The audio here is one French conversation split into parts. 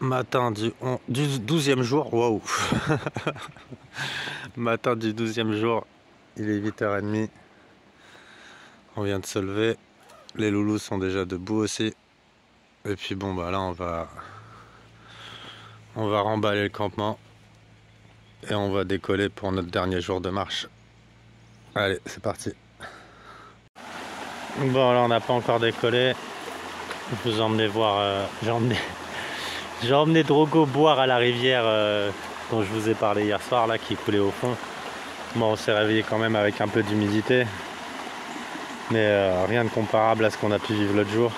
Matin du 12e jour, waouh. Matin du 12e jour, il est 8h30. On vient de se lever. Les loulous sont déjà debout aussi. Et puis bon bah là on va remballer le campement. Et on va décoller pour notre dernier jour de marche. Allez, c'est parti. Bon là on n'a pas encore décollé. Je vous emmenais voir, j'ai emmené Drogo boire à la rivière dont je vous ai parlé hier soir là, qui coulait au fond. Bon, on s'est réveillé quand même avec un peu d'humidité, mais rien de comparable à ce qu'on a pu vivre l'autre jour.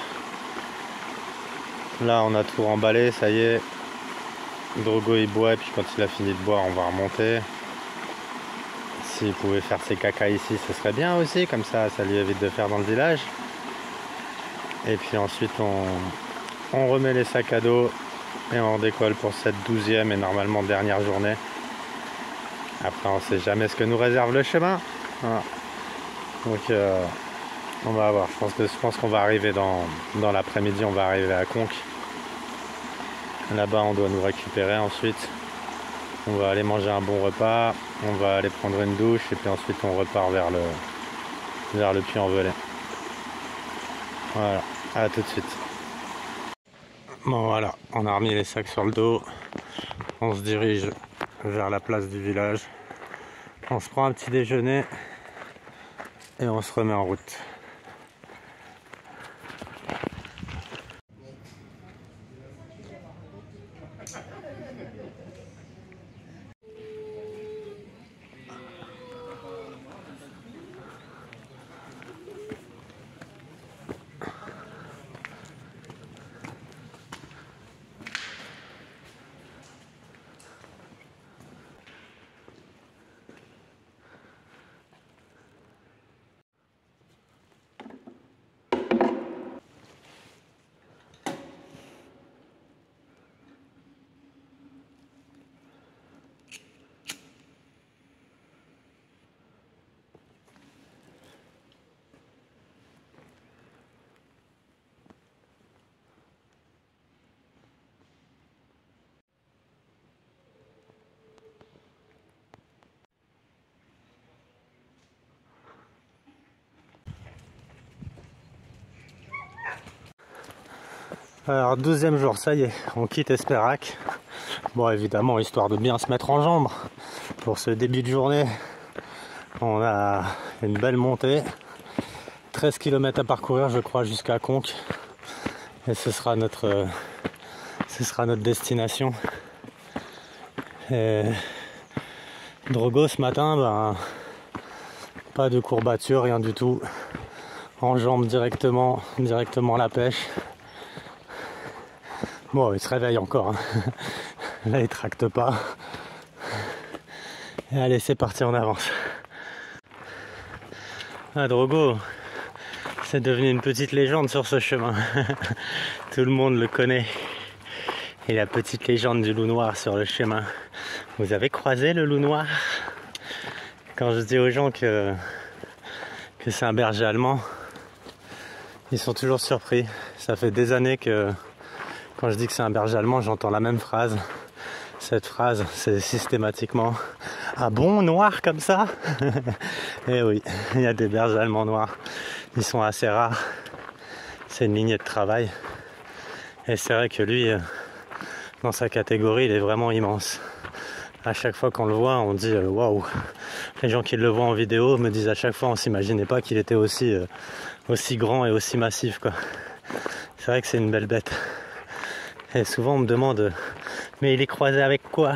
Là on a tout remballé, ça y est. Drogo il boit, et puis quand il a fini de boire on va remonter. S'il pouvait faire ses caca ici ce serait bien aussi, comme ça lui évite de faire dans le village. Et puis ensuite on remet les sacs à dos et on décolle pour cette 12e et normalement dernière journée. Après on sait jamais ce que nous réserve le chemin. Voilà. Donc on va voir. Je pense qu'on va arriver dans l'après-midi, on va arriver à Conques. Là-bas on doit nous récupérer ensuite. On va aller manger un bon repas, on va aller prendre une douche et puis ensuite on repart vers le Puy-en-Velay. Voilà, à tout de suite. Bon voilà, on a remis les sacs sur le dos, on se dirige vers la place du village, on se prend un petit déjeuner et on se remet en route. Alors 12e jour, ça y est, on quitte Espérac. Bon évidemment, histoire de bien se mettre en jambes pour ce début de journée. On a une belle montée, 13 km à parcourir je crois jusqu'à Conques. Et ce sera notre destination. Et Drogo ce matin, ben, pas de courbature, rien du tout. En jambes directement la pêche. Bon, il se réveille encore, hein. Là il tracte pas. Et allez, c'est parti, on avance. Ah, Drogo, c'est devenu une petite légende sur ce chemin. Tout le monde le connaît. Et la petite légende du loup noir sur le chemin. Vous avez croisé le loup noir? Quand je dis aux gens que c'est un berger allemand, ils sont toujours surpris. Ça fait des années que quand je dis que c'est un berger allemand, j'entends la même phrase. Cette phrase, c'est systématiquement « Ah bon, noir comme ça ?» Et oui, il y a des bergers allemands noirs. Ils sont assez rares. C'est une lignée de travail. Et c'est vrai que lui, dans sa catégorie, il est vraiment immense. À chaque fois qu'on le voit, on dit « Waouh !» Les gens qui le voient en vidéo me disent à chaque fois, on s'imaginait pas qu'il était aussi grand et aussi massif, quoi. C'est vrai que c'est une belle bête. Et souvent on me demande mais il est croisé avec quoi?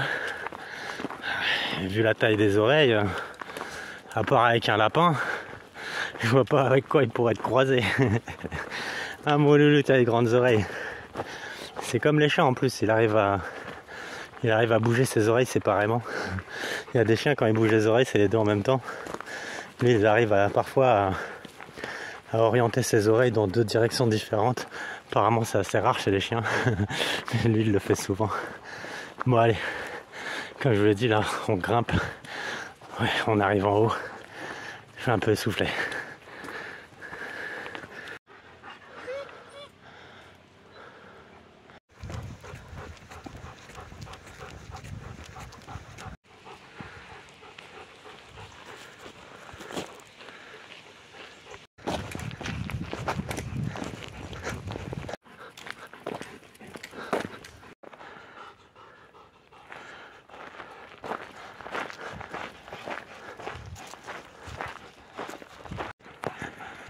Vu la taille des oreilles, à part avec un lapin, je vois pas avec quoi il pourrait être croisé. Ah mon loulou, tu as les grandes oreilles. C'est comme les chiens en plus, il arrive à bouger ses oreilles séparément. Il y a des chiens quand ils bougent les oreilles, c'est les deux en même temps. Lui il arrive parfois à orienter ses oreilles dans deux directions différentes. Apparemment c'est assez rare chez les chiens. Mais lui il le fait souvent. Bon allez, comme je vous l'ai dit là, on grimpe. Ouais, on arrive en haut. Je suis un peu essoufflé.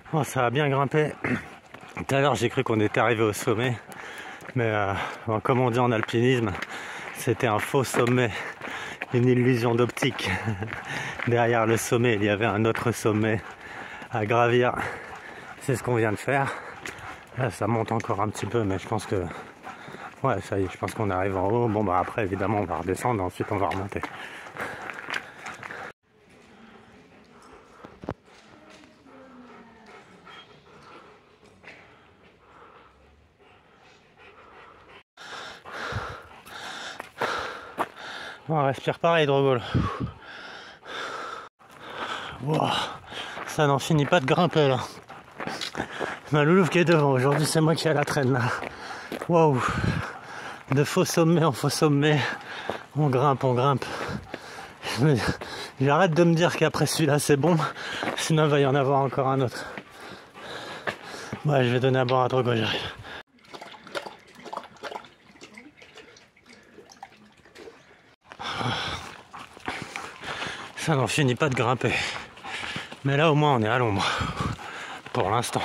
Bon, ça a bien grimpé. Tout à l'heure j'ai cru qu'on était arrivé au sommet, mais bon, comme on dit en alpinisme, c'était un faux sommet, une illusion d'optique. Derrière le sommet il y avait un autre sommet à gravir. C'est ce qu'on vient de faire. Là ça monte encore un petit peu, mais je pense que ouais, ça y est, je pense qu'on arrive en haut. Bon bah après évidemment on va redescendre, ensuite on va remonter. On respire pareil, Drogo. Wow, ça n'en finit pas de grimper là. Ma loulouf qui est devant, aujourd'hui c'est moi qui ai la traîne là. Waouh, de faux sommet en faux sommet, on grimpe, on grimpe. J'arrête de me dire qu'après celui-là c'est bon, sinon il va y en avoir encore un autre. Ouais, je vais donner à boire à Drogo, j'arrive. Ça n'en finit pas de grimper. Mais là au moins on est à l'ombre. Pour l'instant.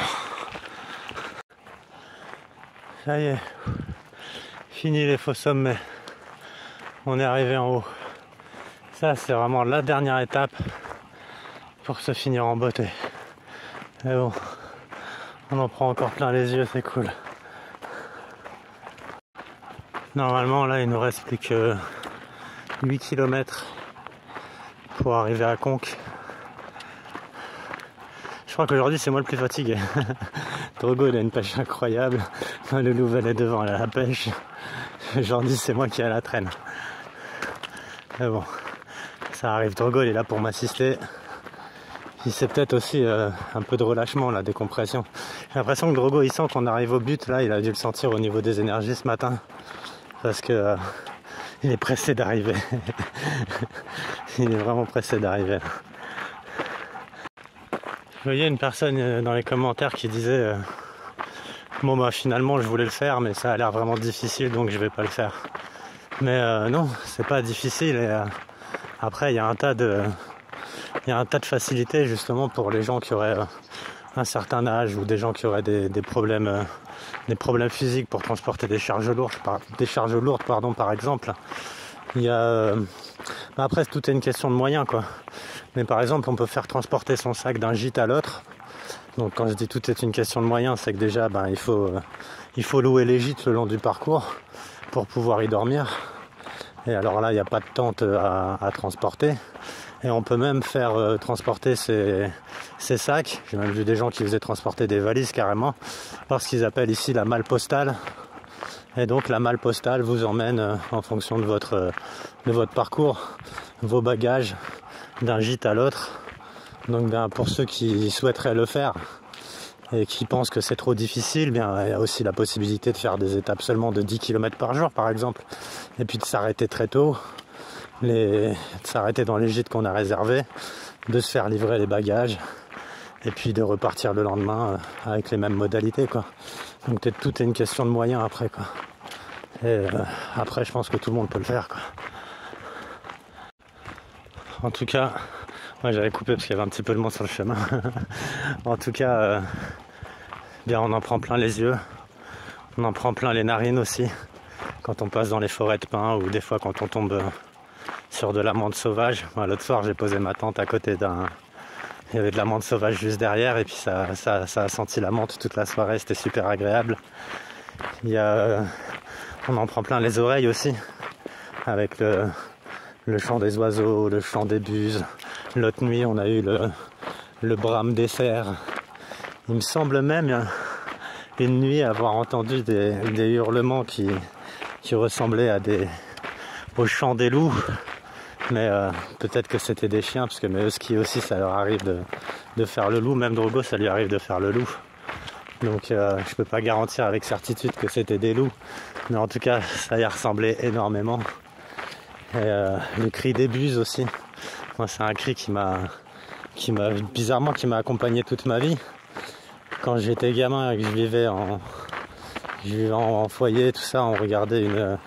Ça y est. Fini les faux sommets. On est arrivé en haut. Ça c'est vraiment la dernière étape pour se finir en beauté. Mais bon, on en prend encore plein les yeux, c'est cool. Normalement là il nous reste plus que 8 km pour arriver à Conques. Je crois qu'aujourd'hui c'est moi le plus fatigué. Drogo il a une pêche incroyable. Le Louvel est devant, elle a la pêche. Aujourd'hui c'est moi qui ai la traîne. Mais bon, ça arrive. Drogo il est là pour m'assister. C'est peut-être aussi un peu de relâchement, la décompression. J'ai l'impression que Drogo il sent qu'on arrive au but. Là il a dû le sentir au niveau des énergies ce matin. Parce que il est pressé d'arriver. Il est vraiment pressé d'arriver. Je voyais une personne dans les commentaires qui disait bon bah finalement je voulais le faire mais ça a l'air vraiment difficile donc je vais pas le faire. Mais non, c'est pas difficile et après il y a un tas de facilités justement pour les gens qui auraient un certain âge ou des gens qui auraient des problèmes physiques pour transporter des charges lourdes par exemple. Il y a après tout est une question de moyens quoi. Mais par exemple on peut faire transporter son sac d'un gîte à l'autre. Donc quand je dis tout est une question de moyens, c'est que déjà il faut louer les gîtes le long du parcours pour pouvoir y dormir. Et alors là il n'y a pas de tente à transporter. Et on peut même faire transporter ces sacs. J'ai même vu des gens qui faisaient transporter des valises carrément, parce qu'ils appellent ici la malle postale. Et donc la malle postale vous emmène en fonction de votre parcours, vos bagages d'un gîte à l'autre. Donc pour ceux qui souhaiteraient le faire et qui pensent que c'est trop difficile, il y a aussi la possibilité de faire des étapes seulement de 10 km par jour par exemple. Et puis de s'arrêter très tôt, de s'arrêter dans les gîtes qu'on a réservés, de se faire livrer les bagages et puis de repartir le lendemain avec les mêmes modalités quoi. Donc tout est une question de moyens après quoi. Et après je pense que tout le monde peut le faire quoi. En tout cas, moi j'avais coupé parce qu'il y avait un petit peu de monde sur le chemin. En tout cas, bien on en prend plein les yeux, on en prend plein les narines aussi quand on passe dans les forêts de pins ou des fois quand on tombe sur de la menthe sauvage. Moi, l'autre soir j'ai posé ma tente à côté il y avait de la menthe sauvage juste derrière et puis ça a senti la menthe toute la soirée, c'était super agréable. On en prend plein les oreilles aussi avec le chant des oiseaux, le chant des buses. L'autre nuit on a eu le brame des cerfs. Il me semble même une nuit avoir entendu des hurlements qui ressemblaient au chant des loups. Mais peut-être que c'était des chiens, parce que mes huskies aussi ça leur arrive de faire le loup, même Drogo ça lui arrive de faire le loup. Donc je peux pas garantir avec certitude que c'était des loups, mais en tout cas ça y ressemblait énormément. Et le cri des buses aussi, moi c'est un cri qui m'a accompagné toute ma vie. Quand j'étais gamin et que je vivais en foyer, tout ça, on regardait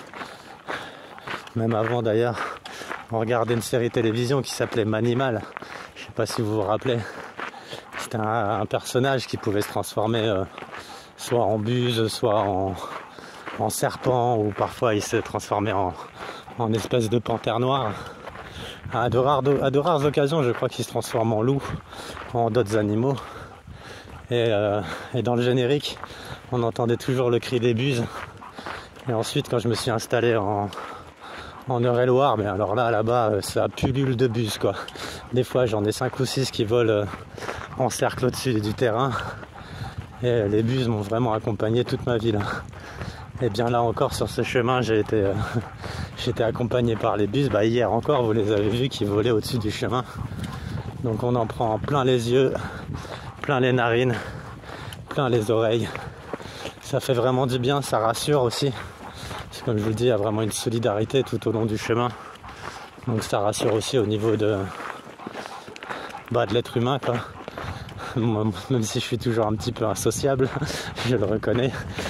même avant d'ailleurs, on regardait une série télévision qui s'appelait Manimal. Je sais pas si vous vous rappelez. C'était un personnage qui pouvait se transformer soit en buse, soit en serpent, ou parfois il se transformait en espèce de panthère noire. À de rares occasions, je crois qu'il se transforme en loup, en d'autres animaux. Et dans le générique, on entendait toujours le cri des buses. Et ensuite, quand je me suis installé en Eure-et-Loir, mais alors là-bas, ça pullule de buses, quoi. Des fois, j'en ai 5 ou 6 qui volent en cercle au-dessus du terrain. Et les buses m'ont vraiment accompagné toute ma vie, là. Et bien là encore, sur ce chemin, j'étais accompagné par les buses. Hier encore, vous les avez vus qui volaient au-dessus du chemin. Donc on en prend plein les yeux, plein les narines, plein les oreilles. Ça fait vraiment du bien, ça rassure aussi. Parce que comme je vous le dis, il y a vraiment une solidarité tout au long du chemin. Donc ça rassure aussi au niveau de l'être humain, quoi. Moi, même si je suis toujours un petit peu insociable, je le reconnais.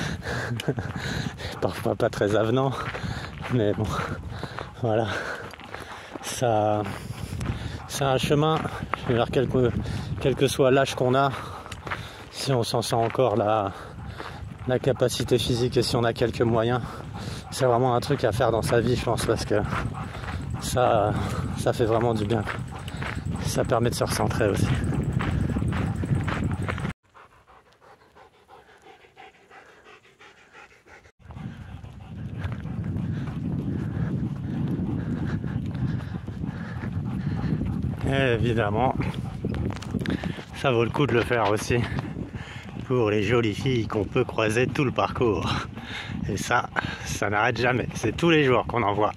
Parfois pas très avenant, mais bon, voilà. Ça, c'est un chemin, je veux dire, quel que soit l'âge qu'on a, si on s'en sent encore la capacité physique et si on a quelques moyens, c'est vraiment un truc à faire dans sa vie, je pense, parce que ça fait vraiment du bien. Ça permet de se recentrer aussi. Et évidemment, ça vaut le coup de le faire aussi pour les jolies filles qu'on peut croiser tout le parcours. Et ça n'arrête jamais. C'est tous les jours qu'on en voit.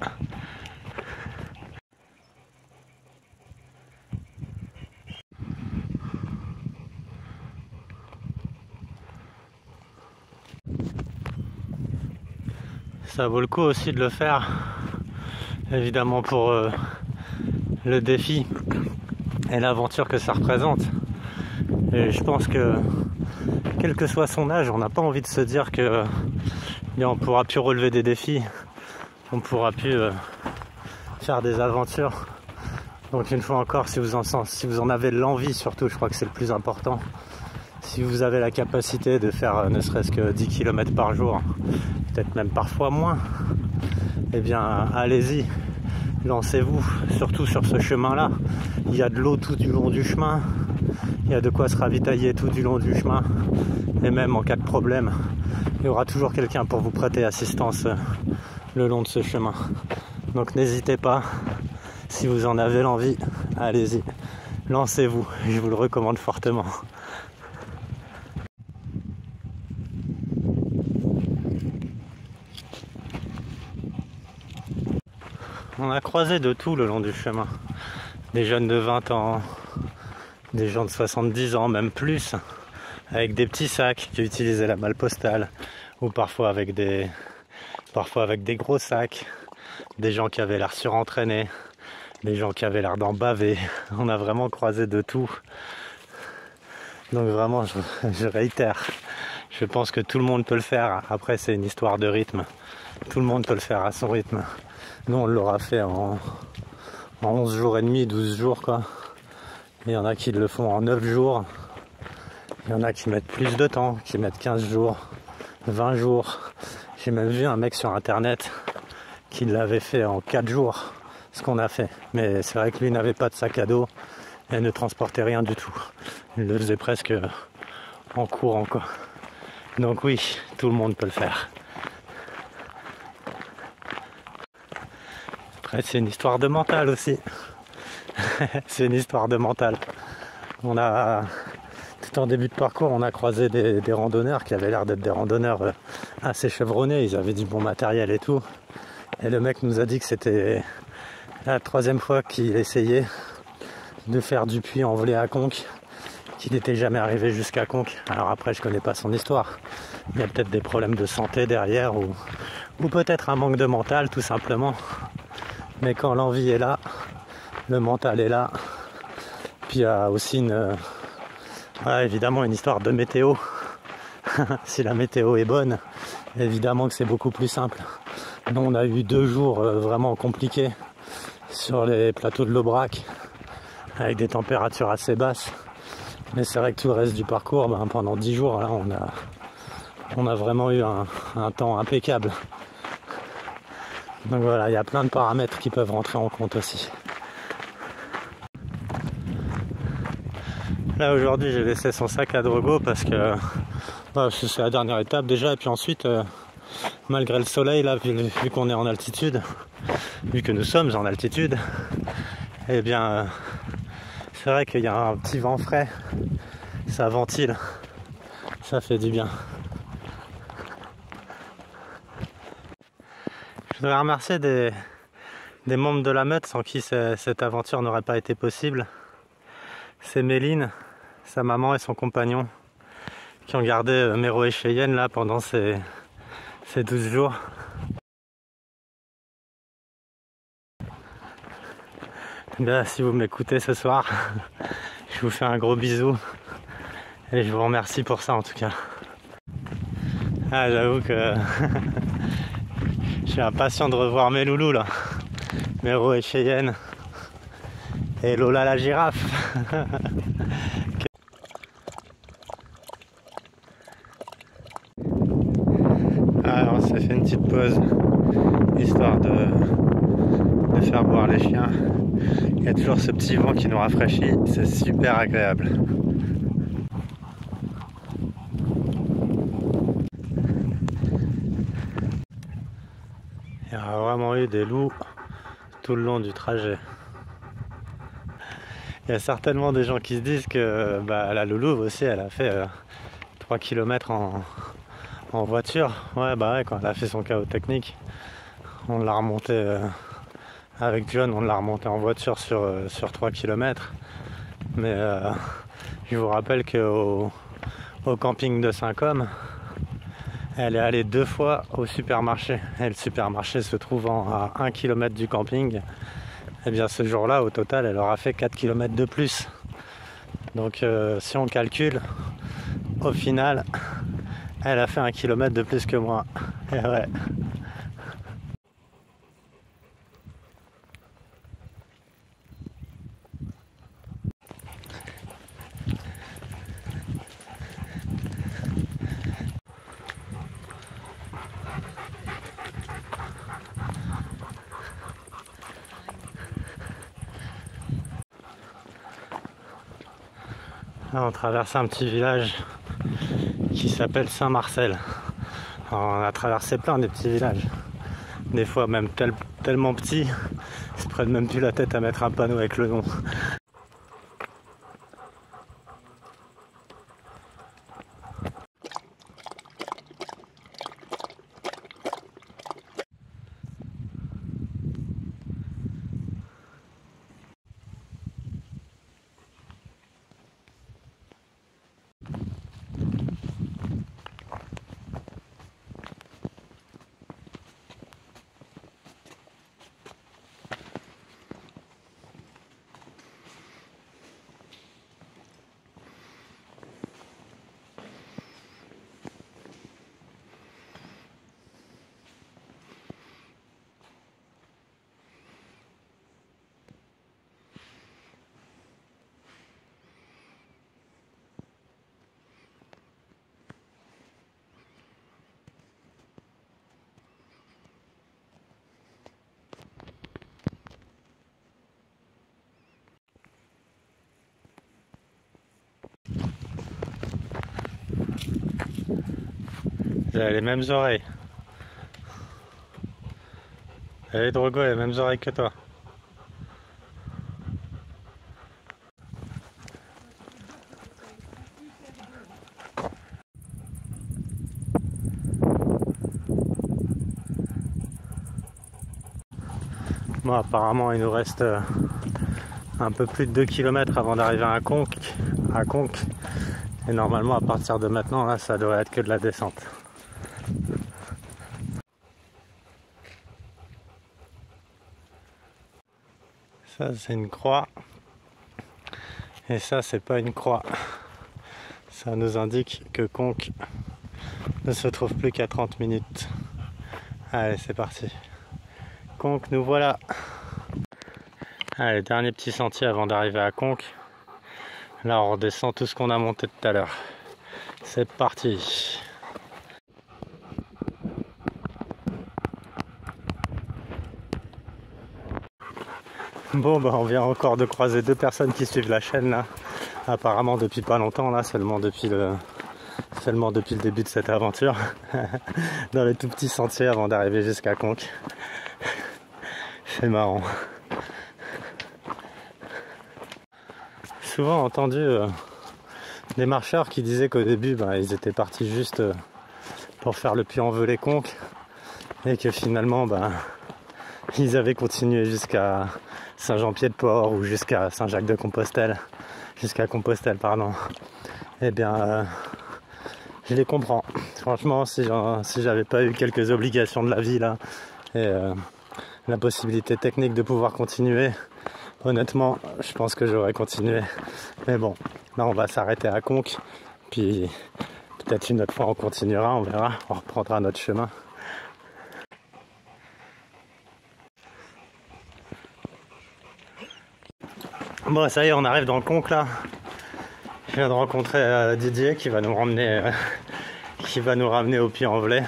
Ça vaut le coup aussi de le faire, évidemment, pour le défi et l'aventure que ça représente. Et je pense que quel que soit son âge, on n'a pas envie de se dire que on pourra plus relever des défis, on pourra plus faire des aventures. Donc une fois encore, si vous en avez l'envie, surtout, je crois que c'est le plus important. Si vous avez la capacité de faire ne serait-ce que 10 km par jour, peut-être même parfois moins, eh bien allez-y, lancez-vous, surtout sur ce chemin-là. Il y a de l'eau tout du long du chemin, il y a de quoi se ravitailler tout du long du chemin, et même en cas de problème, il y aura toujours quelqu'un pour vous prêter assistance le long de ce chemin. Donc n'hésitez pas, si vous en avez l'envie, allez-y, lancez-vous, je vous le recommande fortement. On a croisé de tout le long du chemin. Des jeunes de 20 ans, des gens de 70 ans, même plus, avec des petits sacs qui utilisaient la malle postale, ou parfois avec des gros sacs, des gens qui avaient l'air surentraînés, des gens qui avaient l'air d'en baver. On a vraiment croisé de tout. Donc vraiment, je réitère, je pense que tout le monde peut le faire. Après, c'est une histoire de rythme. Tout le monde peut le faire à son rythme. Nous, on l'aura fait en 11 jours et demi, 12 jours, quoi. Il y en a qui le font en 9 jours. Il y en a qui mettent plus de temps, qui mettent 15 jours, 20 jours. J'ai même vu un mec sur internet qui l'avait fait en 4 jours, ce qu'on a fait. Mais c'est vrai que lui n'avait pas de sac à dos et ne transportait rien du tout. Il le faisait presque en courant, quoi. Donc oui, tout le monde peut le faire. Après, c'est une histoire de mental aussi. C'est une histoire de mental. On a, tout en début de parcours, on a croisé des randonneurs qui avaient l'air d'être des randonneurs assez chevronnés. Ils avaient du bon matériel et tout. Et le mec nous a dit que c'était la 3e fois qu'il essayait de faire du Puy-en-Velay à Conques, qu'il n'était jamais arrivé jusqu'à Conques. Alors après, je connais pas son histoire. Il y a peut-être des problèmes de santé derrière ou peut-être un manque de mental, tout simplement. Mais quand l'envie est là, le mental est là. Puis il y a aussi évidemment une histoire de météo. Si la météo est bonne, évidemment que c'est beaucoup plus simple. Nous, on a eu 2 jours vraiment compliqués sur les plateaux de l'Aubrac, avec des températures assez basses. Mais c'est vrai que tout le reste du parcours, ben, pendant 10 jours, là, on a vraiment eu un temps impeccable. Donc voilà, il y a plein de paramètres qui peuvent rentrer en compte aussi. Là aujourd'hui j'ai laissé son sac à Drogo parce que c'est la dernière étape déjà, et puis ensuite malgré le soleil là, vu qu'on est en altitude, vu que nous sommes en altitude, et bien c'est vrai qu'il y a un petit vent frais, ça ventile, ça fait du bien. Je voudrais remercier des membres de la meute sans qui cette aventure n'aurait pas été possible. C'est Méline, sa maman et son compagnon qui ont gardé Méro et Cheyenne là pendant ces 12 jours. Bien, si vous m'écoutez ce soir, je vous fais un gros bisou et je vous remercie pour ça en tout cas. Ah, j'avoue que je suis impatient de revoir mes loulous là, Méro et Cheyenne et Lola la girafe. Alors on s'est fait une petite pause histoire de faire boire les chiens. Il y a toujours ce petit vent qui nous rafraîchit, c'est super agréable. Il y a vraiment eu des loups tout le long du trajet. Il y a certainement des gens qui se disent que la Loulouve aussi elle a fait 3 km en voiture. Ouais, quand elle a fait son chaos technique, on l'a remonté avec John, on l'a remonté en voiture sur 3 km. Mais je vous rappelle qu'au camping de Saint-Côme, elle est allée 2 fois au supermarché. Et le supermarché se trouvant à 1 km du camping, et bien ce jour-là, au total, elle aura fait 4 km de plus. Donc si on calcule, au final, elle a fait 1 km de plus que moi. Et ouais. Là, on traverse un petit village qui s'appelle Saint-Marcel. On a traversé plein des petits villages. Des fois même tellement petits, ils se prennent même plus la tête à mettre un panneau avec le nom. J'ai les mêmes oreilles. Allez Drogo, les mêmes oreilles que toi. Bon, apparemment il nous reste un peu plus de 2 km avant d'arriver à Conques. Et normalement à partir de maintenant là ça devrait être que de la descente. Ça c'est une croix. Et ça c'est pas une croix. Ça nous indique que Conques ne se trouve plus qu'à 30 minutes. Allez, c'est parti. Conques, nous voilà. Allez, dernier petit sentier avant d'arriver à Conques. Là on redescend tout ce qu'on a monté tout à l'heure. C'est parti. Bon bah on vient encore de croiser deux personnes qui suivent la chaîne là. Apparemment depuis pas longtemps là, seulement depuis le début de cette aventure. Dans les tout petits sentiers avant d'arriver jusqu'à Conques. C'est marrant. Souvent entendu des marcheurs qui disaient qu'au début ils étaient partis juste pour faire le Puy-en-Velay-Conques et que finalement ils avaient continué jusqu'à Saint-Jean-Pied-de-Port ou jusqu'à Saint-Jacques-de-Compostelle, pardon. Eh bien je les comprends. Franchement, si j'avais pas eu quelques obligations de la vie là et la possibilité technique de pouvoir continuer, honnêtement, je pense que j'aurais continué. Mais bon, là on va s'arrêter à Conques, puis peut-être une autre fois on continuera, on verra, on reprendra notre chemin. Bon, ça y est, on arrive dans Conques là. Je viens de rencontrer Didier qui va nous ramener au Puy-en-Velay.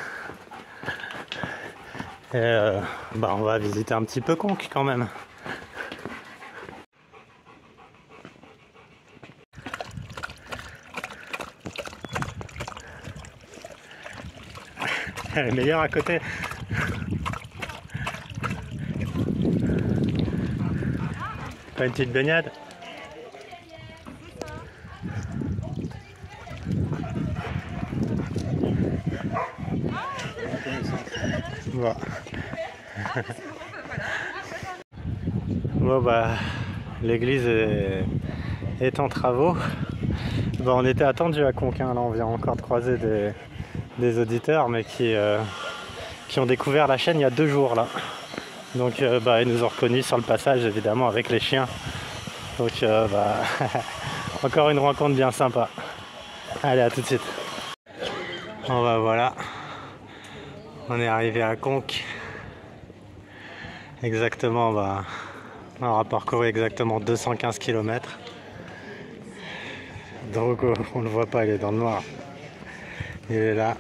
Et on va visiter un petit peu Conques quand même. Elle est meilleure à côté. Pas une petite baignade? Bon. Bon l'église est en travaux. On était attendu à Conques, hein. Là on vient encore de croiser des auditeurs mais qui ont découvert la chaîne il y a 2 jours là. Donc ils nous ont reconnus sur le passage évidemment avec les chiens. Donc encore une rencontre bien sympa. Allez, à tout de suite. Bon voilà. On est arrivé à Conques. Exactement, on aura parcouru exactement 215 km. Donc on le voit pas, il est dans le noir. Il est là.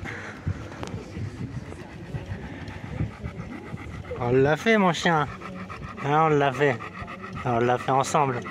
On l'a fait mon chien. Hein, on l'a fait. On l'a fait ensemble.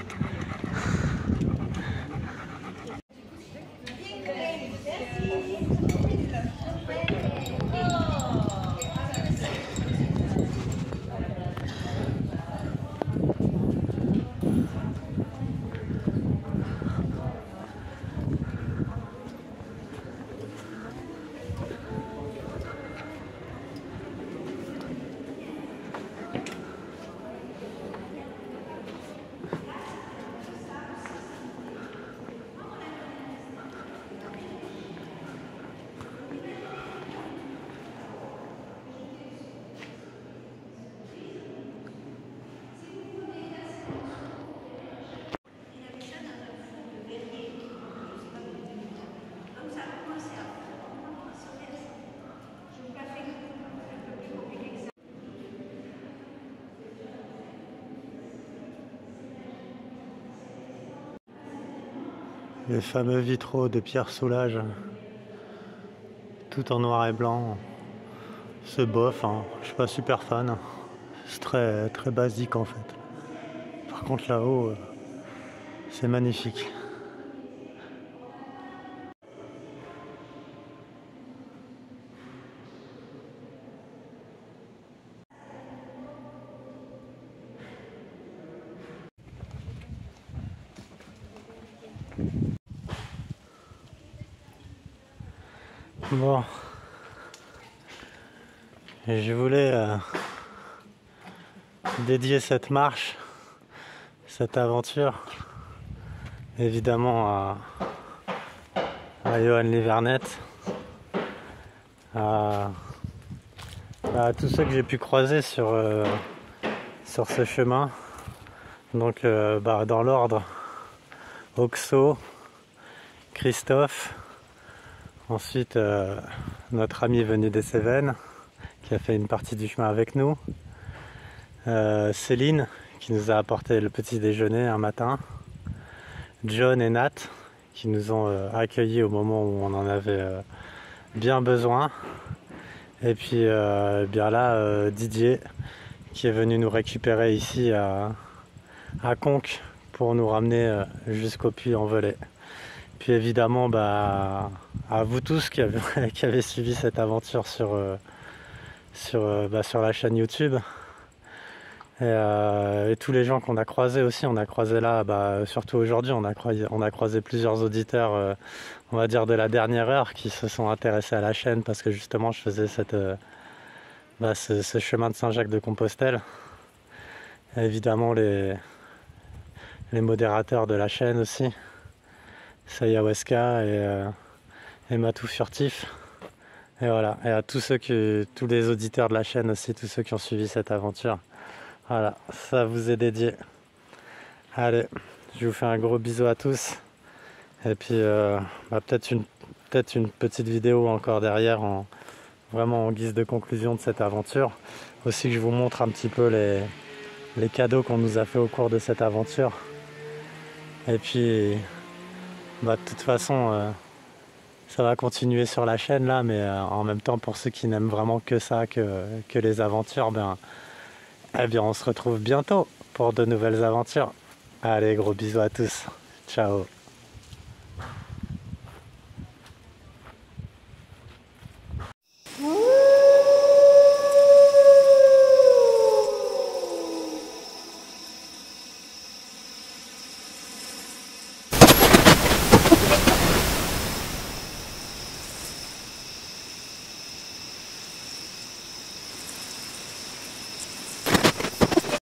Les fameux vitraux de Pierre Soulages, tout en noir et blanc. C'est bof, hein. Je suis pas super fan. C'est très, très basique en fait. Par contre là-haut, c'est magnifique. Bon, et je voulais dédier cette marche, cette aventure, évidemment à Johan Livernet, à tous ceux que j'ai pu croiser sur ce chemin. Donc dans l'ordre, Oxo, Christophe, ensuite notre ami venu des Cévennes qui a fait une partie du chemin avec nous, Céline qui nous a apporté le petit déjeuner un matin, John et Nat qui nous ont accueillis au moment où on en avait bien besoin. Et puis bien là, Didier qui est venu nous récupérer ici à Conques pour nous ramener jusqu'au Puy-en-Velay. Puis évidemment, bah, à vous tous qui avez, qui avez suivi cette aventure sur la chaîne YouTube. Et tous les gens qu'on a croisés aussi, on a croisé là, surtout aujourd'hui, on a croisé plusieurs auditeurs, on va dire de la dernière heure, qui se sont intéressés à la chaîne parce que justement je faisais ce chemin de Saint-Jacques-de-Compostelle. Et évidemment les modérateurs de la chaîne aussi, Sayaweska et Matou Furtif. Et voilà, et à tous les auditeurs de la chaîne aussi, tous ceux qui ont suivi cette aventure. Voilà, ça vous est dédié. Allez, je vous fais un gros bisou à tous. Et puis peut-être une petite vidéo encore derrière, vraiment en guise de conclusion de cette aventure. Aussi que je vous montre un petit peu les cadeaux qu'on nous a fait au cours de cette aventure. Et puis, de toute façon, ça va continuer sur la chaîne là, mais en même temps, pour ceux qui n'aiment vraiment que ça, que les aventures, eh bien, on se retrouve bientôt pour de nouvelles aventures. Allez, gros bisous à tous. Ciao.